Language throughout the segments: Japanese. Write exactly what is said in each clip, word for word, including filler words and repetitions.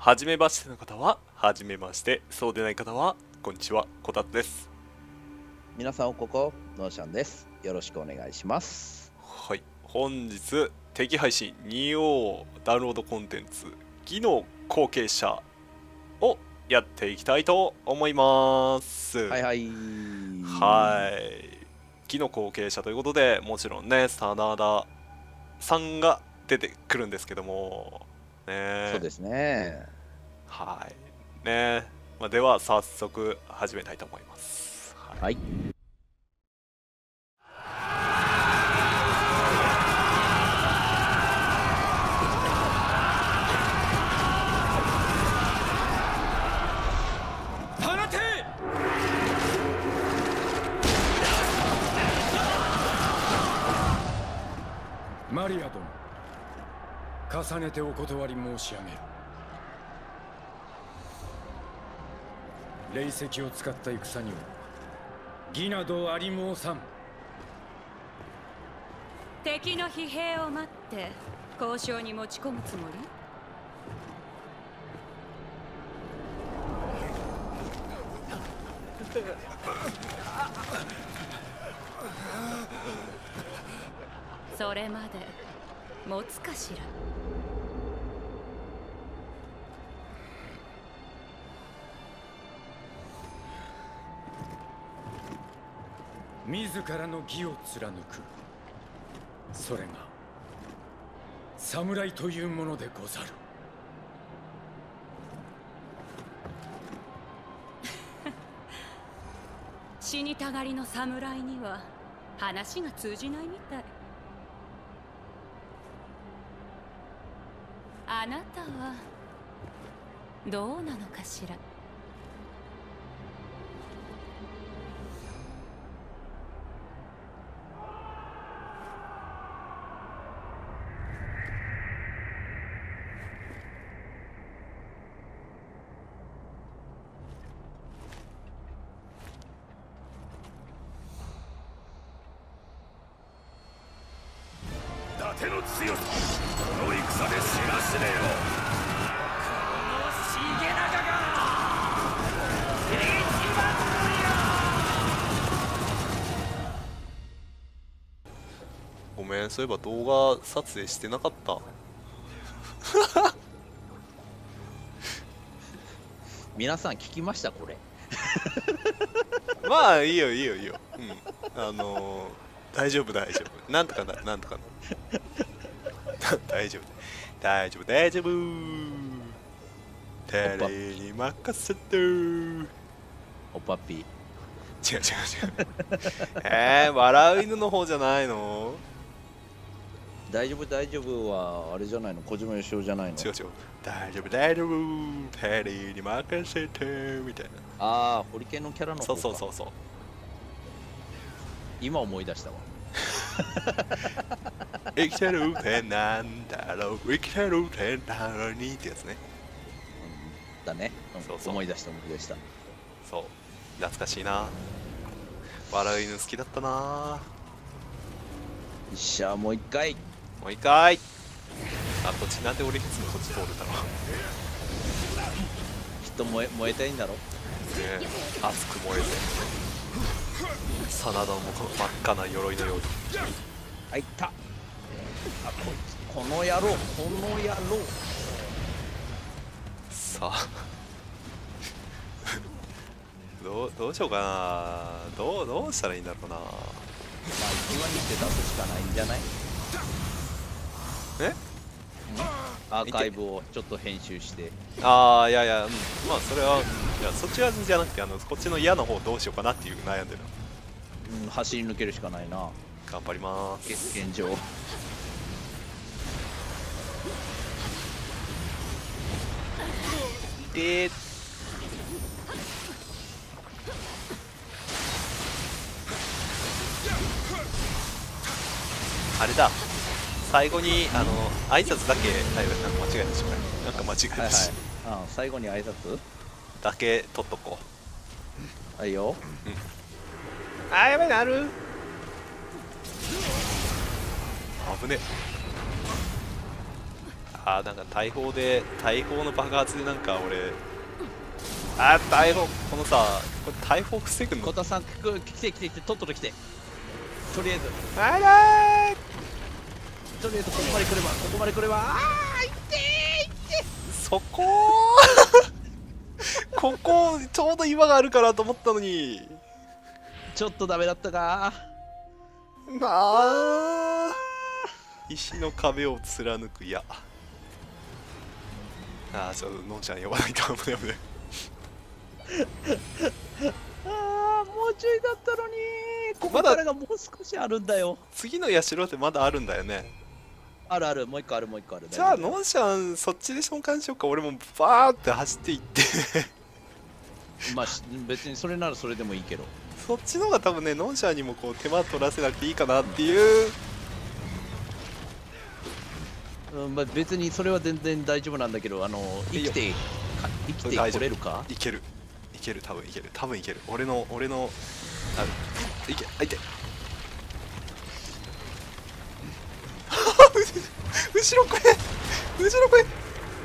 初めましての方は初めまして、そうでない方はこんにちは、こたつです。 皆さん、ここのーしゃんです。よろしくお願いします。 はい、本日定期配信 ツーオー ダウンロードコンテンツ技能後継者をやっていきたいと思います。 はいはいはい技能後継者ということで、もちろんね真田さんが出てくるんですけどもね。 そうですね。 はいね、まあ、では早速始めたいと思います。はい、 はい、 マリア殿、重ねてお断り申し上げる。霊石を使った戦には義などあり申さん。 敵の疲弊を待って交渉に持ち込むつもり？それまで持つかしら。 自らの義を貫く、それが侍というものでござる。 死にたがりの侍には話が通じないみたい。あなたはどうなのかしら。 伊達の強さ、この戦で知らしめよ。この重長が一番ごめん、そういえば動画撮影してなかった皆さん聞きましたこれ？ まあいいよいいよいいよ、うん、あのー、大丈夫大丈夫、なんとかなるなんとかなる大丈夫大丈夫大丈夫、テレに任せてー。 おパピー。 違う違う違うえー、笑う犬の方じゃないの？ 大丈夫大丈夫はあれじゃないの？小島よしおじゃないの？ 違う違う、大丈夫大丈夫、テレに任せてーみたいな。 ああ、ホリケンのキャラの方か。 そうそうそうそう、 今思い出したわ。 生きてるってなんだろう、生きてるってなのにってやつね。 うん、だね、うん、 そうそう、 思い出した思い出した。 そう懐かしいな。笑う犬好きだったな。 よっしゃ、もう一回もう一回。あ、こっちなんで俺いつもこっち通るだろう。 きっと燃え燃えたいんだろ。 ねえ、熱く燃えて真田のこの真っ赤な鎧のように。 あ、いった。あ、こいつ、この野郎、この野郎。 さあどうどうしようかな。どうどうしたらいいんだろうな。 まあ一話にして出すしかないんじゃない？ え？ アーカイブをちょっと編集して。 ああ、いやいや、うん、まあそれは、いやそっちはじゃなくて、あのこっちの嫌な方どうしようかなっていう悩んでる。 うん、走り抜けるしかないな。 頑張りまーす。 現状。 であれだ、最後にあの挨拶だけ、あ、なんか間違えたしまい、なんか間違えたし、 はいはい、あ、最後に挨拶だけ取っとこう。はいよ。 うん、あーやばいなる。危ねえあーなんか大砲で大砲の爆発でなんか俺あー大砲このさこれ大砲防ぐの小田さん来て来て来てとっとと来てとりあえずあらーとりあえずここまで来ればここまで来ればあーいってーいってそこーここちょうど岩があるからと思ったのにちょっとダメだったかあー石の壁を貫く矢あーちょっとのんちゃん呼ばないと危ない危ないあーもうちょいだったのにここからがもう少しあるんだよ次の社ってまだあるんだよねあるあるもう一個あるもう一個あるじゃあのんちゃんそっちで召喚しようか俺もバーって走っていってまあ別にそれならそれでもいいけどそっちの方が多分ねのんちゃんにもこう手間取らせなくていいかなっていう、 うんまあ、別にそれは全然大丈夫なんだけどあの生きてか生きてこれるかいけるいける多分いける多分いける俺の俺のあいけあいて後ろ来い後ろ来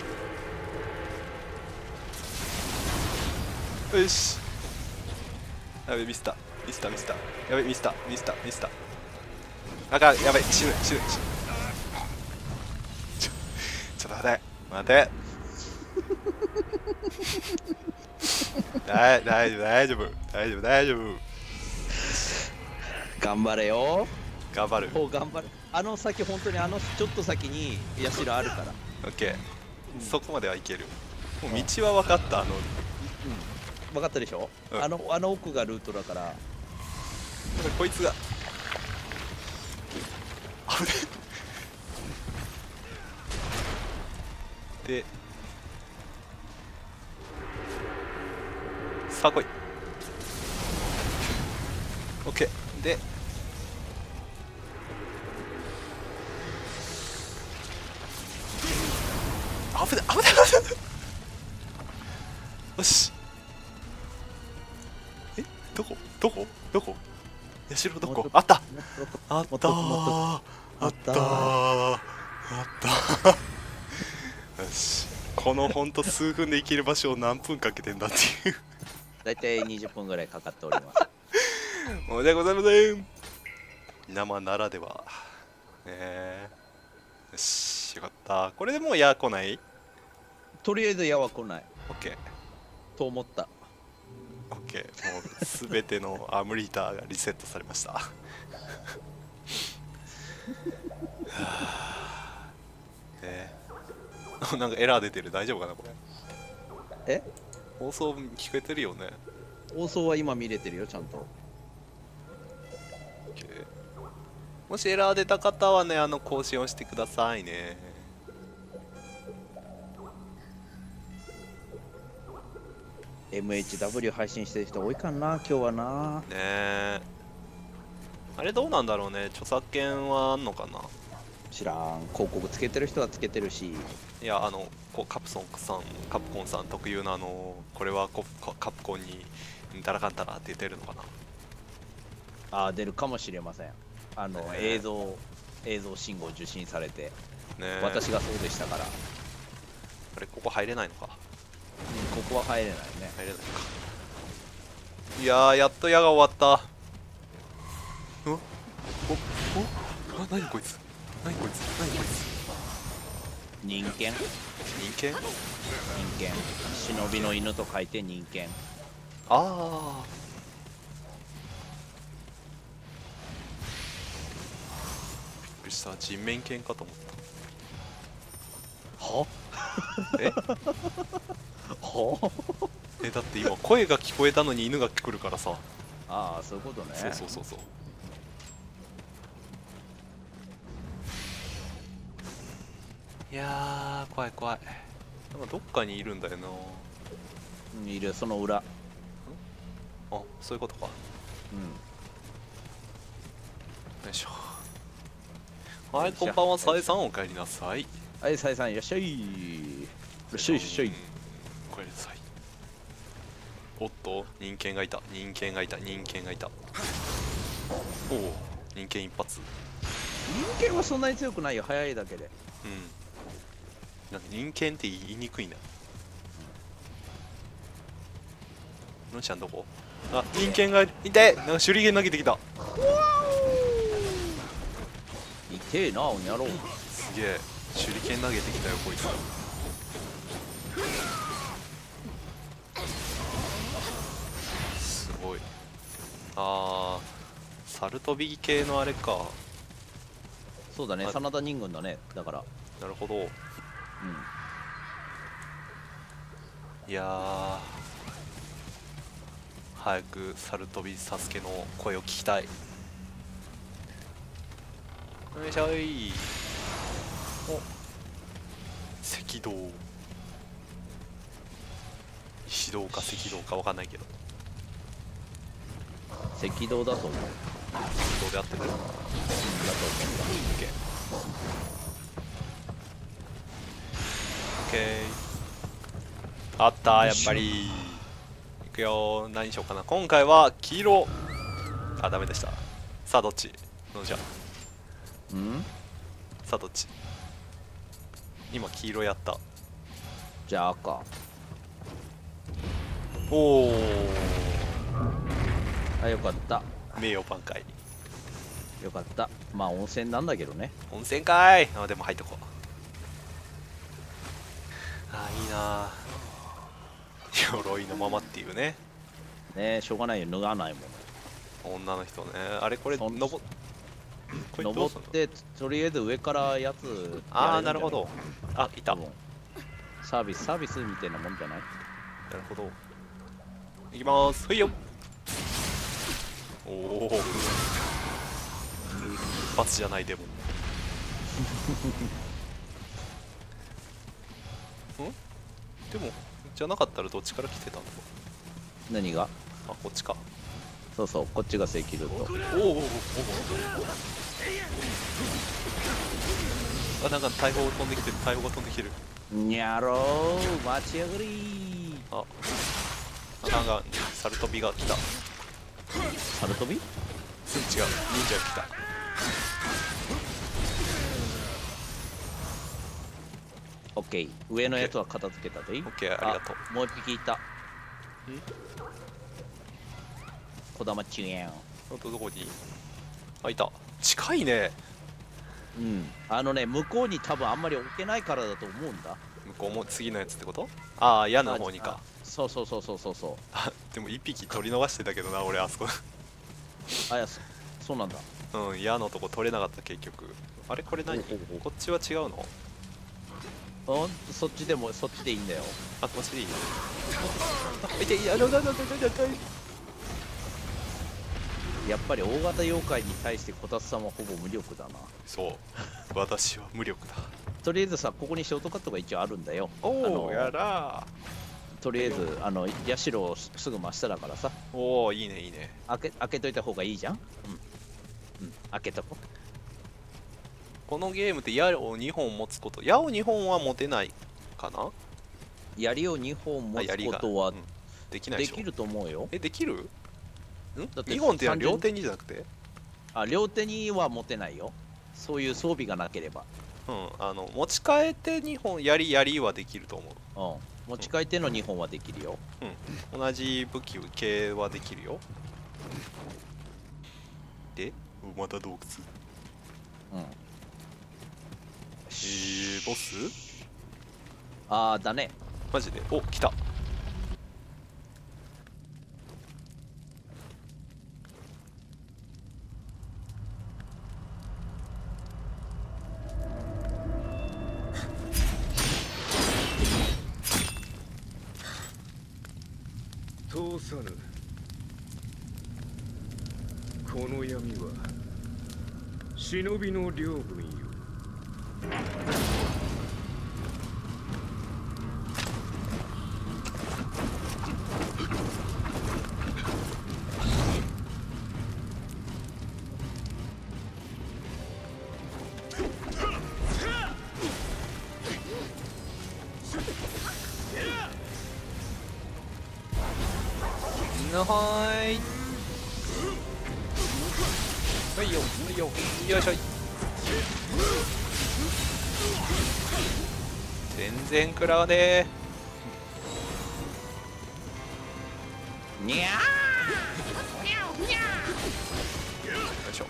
いよしやべミスったミスったミスったやべミスったミスったミスったあかんやべ死ぬ死ぬ死ぬちょちょっと待て待て大大丈夫大丈夫大丈夫大丈夫頑張れよ頑張るもう頑張るあの先本当にあのちょっと先に社あるからオッケー、うん、そこまではいけるもう道は分かったあの、うん、 分かったでしょ、うん、あのあの奥がルートだからこいつが危ねでさあ来いオッケーで危ない危ない危ないよしえどこどこどこ社どこあったあったーあったーあったーよしこのほんと数分で行ける場所を何分かけてんだっていうだいたいにじゅっぷんぐらいかかっております申し訳ございません生ならではねえよしよかったこれでもう矢来ないとりあえず矢は来ないオッケーと思ったオッケーもうすべてのアムリーターがリセットされましたはあえー、なんかエラー出てる大丈夫かなこれえ放送聞こえてるよね放送は今見れてるよちゃんともしエラー出た方はねあの更新をしてくださいねエムエイチダブリュー 配信してる人多いかな今日はなねえあれどうなんだろうね著作権はあんのかな知らん広告つけてる人はつけてるしいやあのこうカプソンさんカプコンさん特有のあのこれはコカプコンにだらかんたらって出るのかなああ出るかもしれませんあの、ね、映像映像信号受信されて、ね、私がそうでしたからあれここ入れないのか、 うん、ここは入れないね入れないかいやーやっと矢が終わったおおおあ何こいつ何こいつ何こいつ人間人間人間忍びの犬と書いて人間ああびっくりした人面犬かと思ったはえはえだって今声が聞こえたのに犬が来るからさああそういうことねそうそうそうそういやー怖い怖いなんかどっかにいるんだよなうんいるその裏あそういうことかうんよいしょはいこんばんはさえさんお帰りなさいはいさえさんいらっしゃいいらっしゃいいらっしゃいお帰りなさいおっと人間がいた人間がいた人間がいたおお人間一発人間はそんなに強くないよ早いだけでうんなんか人間って言いにくいな。のんちゃんどこ？あ、人間がいて、なんか手裏剣投げてきた。 痛えなおにゃろう。 すげえ、手裏剣投げてきたよこいつ。すごい。あー、サルトビ系のあれか。 そうだね、真田人軍だね。だからなるほど。 うん。 いやー、早くサルトビサスケの声を聞きたい。よいしょい。お、赤道、石道か赤道かわかんないけど、 赤道だと思う。 赤道で合ってる。だと思うんだ。オッケーオッケー。あったー、やっぱり。いくよー、何しようかな。今回は黄色。あ、ダメでした。さあどっちのじゃ。 うんさあどっち。今黄色やった。 じゃあ赤。 おお、 あ、よかった。 名誉挽回。 よかった。まあ温泉なんだけどね。 温泉かーい。あ、でも入っとこう。あー、いいなー。鎧のままっていうね。 ねえ、しょうがないよ、脱がないもん。 女の人ね。あれこれそん登っこれどう登すんの。 ってとりあえず上からやつああ、 やれるんじゃいなるほど。あ、いた。なる多分サービスサービスみたいなもんじゃない？ ほど。いきまーす。はいよ。おお。一発じゃないでも。ん？でもじゃなかったらどっちから来てたの？ 何が？ あ、こっちか。 そうそう、こっちが赤ルート。 おおおお。あ、なんか大砲が飛んできてる。大砲が飛んできてる。 にゃろー、待ち上がりあ、なんかサルトビが来た。 サルトビ？ 違う、忍者が来た。 オッケー、上のやつは片付けたでいい？ オッケー、ありがとう。 あ、もう一匹いた。こだまちゅうやん。 ほんとどこに？あ、いた。近いね。 うん、あのね、向こうに多分あんまり置けないからだと思うんだ。 向こうも次のやつってこと？ああ、矢の方にか。 そうそうそうそうそうそう。 あ、でも一匹取り逃してたけどな、俺あそこ。 あ、いや、そそうなんだ。 うん、矢のとこ取れなかった結局。あれこれ何？ おうおうおうこっちは違うの？ うん、そっちでもそっちでいいんだよ。 あ、こっちでいいの？あ、いて、いや、だだだだだだ。 やっぱり大型妖怪に対してこたつさんはほぼ無力だな。 そう、私は無力だ。 とりあえずさ、ここにショートカットが一応あるんだよ。 おあのお、やらとりあえずあの社をすぐ真下だからさ、 ー。おお、いいねいいね。 開け開けといた方がいいじゃん。うん、うん、開けとこ。 このゲームって矢をにほん持つこと、矢をにほんは持てないかな？ 槍をにほん持つことはうん、できないでしょ。 できると思うよ。 え、できる？ん？ だってにほんっていうのは単純両手にじゃなくて？ あ、両手には持てないよ。そういう装備がなければ。 うん、あの持ち替えてにほん槍槍はできると思う。 うん、持ち替えてのにほんはできるよ。 うん、同じ武器系はできるよ。で、また洞窟。 うん。 えー、ボス？ ああ、だね。 マジで？お、来た。 通さぬ。この闇は忍びの領分よ。 はーい。はいよ、はいよ、よいしょい。 全然食らわねえ。 にゃよいしょ。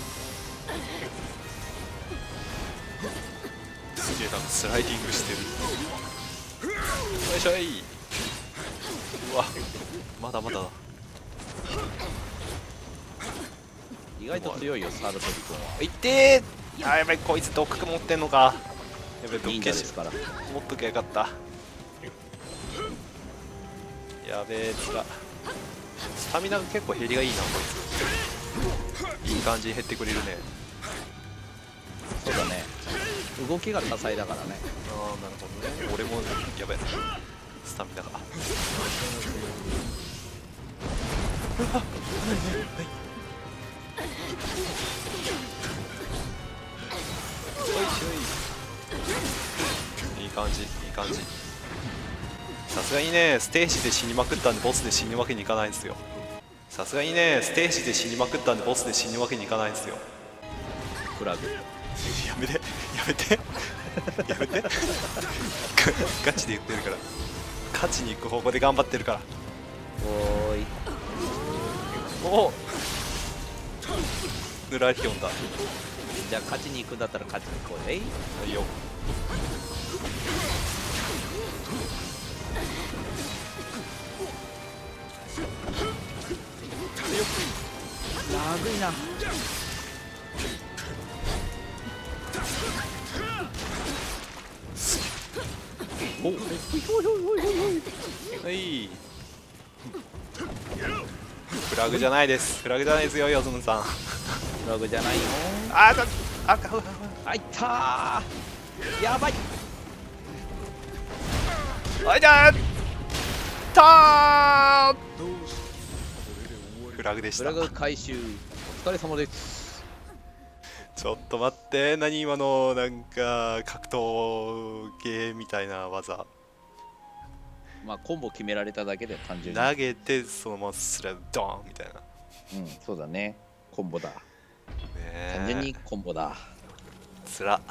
すげえなんかスライディングしてる。よいしょい。うわまだまだだ。 意外と強いよサルトリ君は。 いってー。あーやばい、こいつ毒持ってんのか。やべえ、毒忍者消しですから。 持っときゃよかった。やべえ、つら。スタミナが結構減りがいいなこいつ。いい感じに減ってくれるね。 そうだね、動きが多彩だからね。 ああなるほどね。俺もやべえスタミナが。いい感じいい感じ。さすがにねステージで死にまくったんでボスで死ぬわけにいかないんですよ。さすがにねステージで死にまくったんでボスで死ぬわけにいかないんですよ。 フラグやめてやめてやめてガチで言ってるから。勝ちに行く方向で頑張ってるから。 おーい。 おおヌラリオンだ。 じゃあ勝ちに行くんだったら勝ちに行こうぜ。 はいよ。 まずいな。おおはいフラグじゃないです。フラグじゃないですよヨズムさん。 フラグじゃないよ。 あだあかあいったー、やばい。 あいだたー。フラグでした。 フラグ回収お疲れ様です。 ちょっと待って、何今のなんか格闘系みたいな技。 まあコンボ決められただけで単純に投げてそのままスラムドーンみたいな。 うんそうだね、コンボだ。 ねえ単純にコンボだ。 つら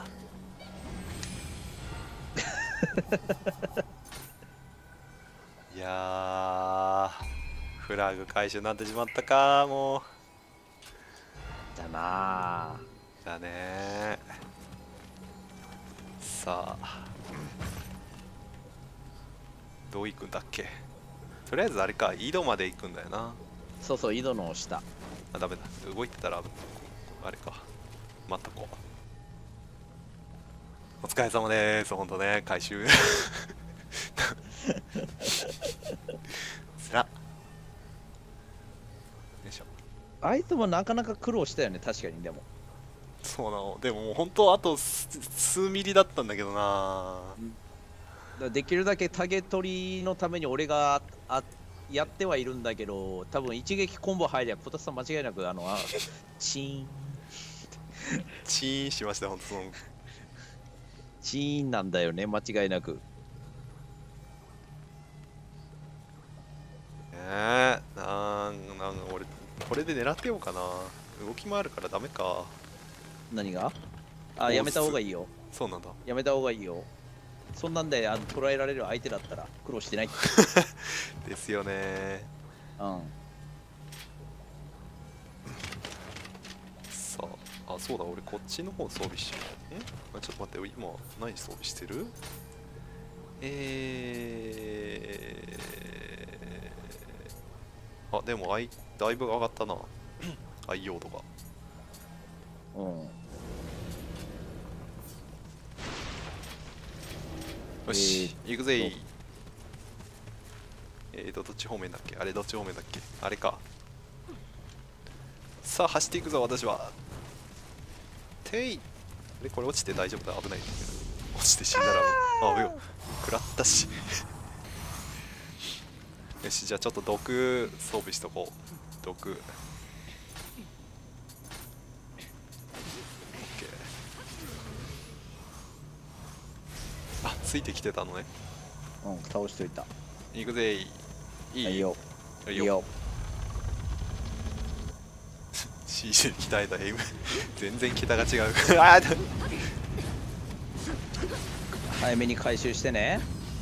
いやーフラグ回収になってしまったか。もうだなー。 だねー。さあどう行くんだっけ。とりあえずあれか、井戸まで行くんだよな。 そうそう、井戸の下。 あダメだ、動いてたらあれか、待っとこう。お疲れ様です。ほんとね回収つらよいしょ。 あいつもなかなか苦労したよね、確かに。でもそうなの。でももう本当あと数ミリだったんだけどな。 だできるだけタゲ取りのために俺があやってはいるんだけど、多分一撃コンボ入りゃ小田さん間違いなくあのあチーンチーンしました。本当そのチーンなんだよね、間違いなく。 えー、なんなん俺これで狙ってようかな。動きもあるからダメか。 何があ、やめた方がいいよ。 そうなんだ。 やめた方がいいよ。そんなんであの捉えられる相手だったら苦労してないですよね。 うんさあ、あ、そうだ、俺こっちの方装備しよう。んあ、ちょっと待って、今何装備してる。えー、あ、でもあいだいぶ上がったな愛用度が。 うんよし、 えー、 行くぜ。えーと、どっち方面だっけ。あれどっち方面だっけ。あれか。さあ走っていくぞ私は。てい。あれこれ落ちて大丈夫だ。危ない。落ちて死んだらああよ食らったしよし、じゃあちょっと毒装備しとこう。毒 OK。 あ、ついてきてたのね。 うん、倒しといた。 行くぜ。いい、 いいよいいいいよ。 シージー 鍛えたエイム全然桁が違うあー早めに回収してね。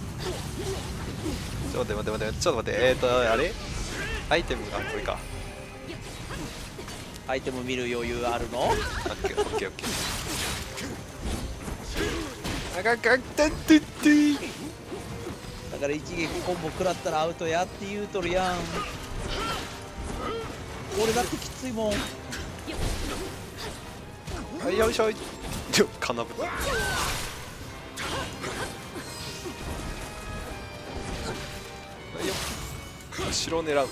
ちょっと待って待って待ってちょっと待ってえっ、ー、とあれアイテムあこれか。 アイテム見る余裕あるの？ オッケーオッケーオッケー。あかんかんてってってだから一撃コンボ食らったらアウトやって言うとるやん。俺だってきついもん。 はいよいしょいちょかなぶった後ろを狙う。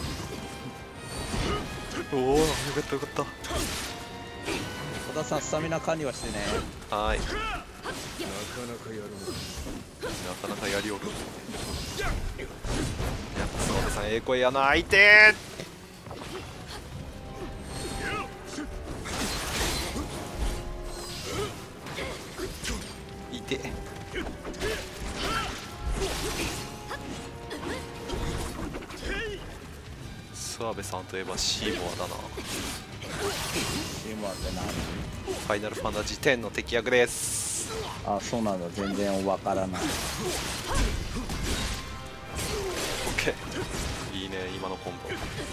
おおよかったよかった小田さんスタミナ管理はしてね。 はーいなかなかやるなかなかやりおる。やっぱ菅田さんええ声やな相手いて諏訪部さんといえばシーモアだな。 チームはってな。 ファイナルファンタジーテンの敵役です。 あ、そうなんだ。全然わからない。 オッケーいいね今のコンボ。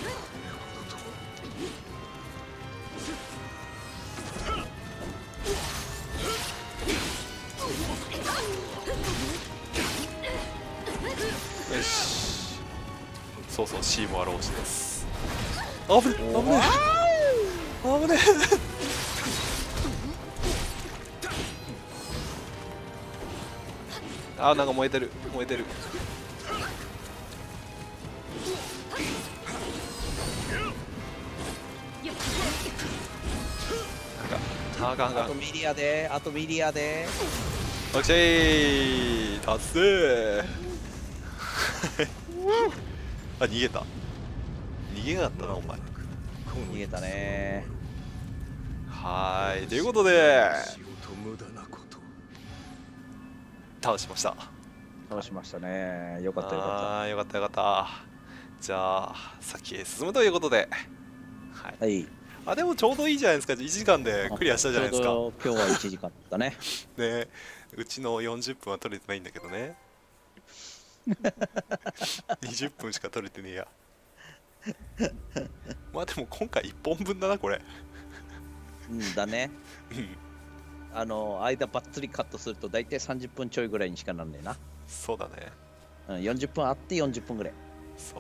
よしそうそうシーモア老子です。あぶねあぶねあぶねあなんか燃えてる燃えてる。あかんあかんあかん。 あとミリアで、あとミリアで。 オッケー達成あ逃げた逃げなかったなお前。 逃げたね。 はーいということで仕事無駄なこと倒しました。 倒しましたね。よかったよかあーよかったよかった。じゃあ先へ進むということで、はい、 った。はい。 あでもちょうどいいじゃないですか。いちじかんでクリアしたじゃないですか。 ちょうど今日はいちじかんだったね。 ねうちのよんじゅっぷんは取れてないんだけどねにじゅっぷんしか取れてねえやまあでも今回いっぽんぶんだなこれうんだね。 うんあの間ばっつりカットすると大体さんじゅっぷんちょいぐらいにしかなんねえな。 そうだね。 うん、よんじゅっぷんあってよんじゅっぷんぐらい。 そう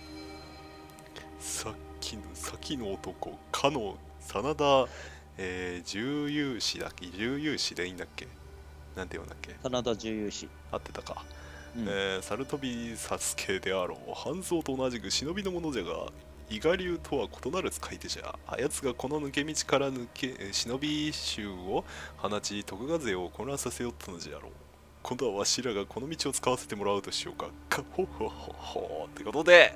さっきの先の男かの真田、えー、重勇士だっけ重勇士でいいんだっけなんて言うんだっけ真田重勇士。 合ってたか、 うんえー、猿飛サスケであろう半蔵と同じく忍びのものじゃが伊賀流とは異なる使い手じゃ。あやつがこの抜け道から抜け忍び衆を放ち徳川勢を混乱させよったのじゃろう。今度はわしらがこの道を使わせてもらうとしようか。かほほほほってことで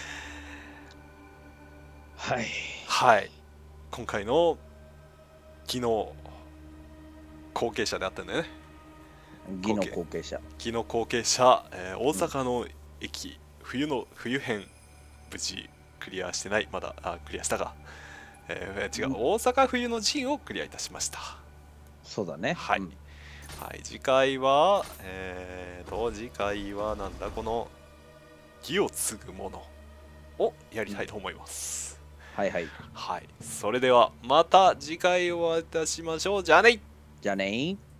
はい。 はい今回の技能後継者であったんだよね。 義の後継者。 技能後継者、えー大阪の駅、冬の冬編無事クリアしてない。まだあクリアしたか、えー違う、 うん大阪冬の陣をクリアいたしました。 そうだね。 はい、 うんはい、次回はえーと次回はなんだこの義を継ぐものをやりたいと思います、 はいはい。 はい、それではまた次回お会いいたしましょう。じゃあね。 じゃあねー。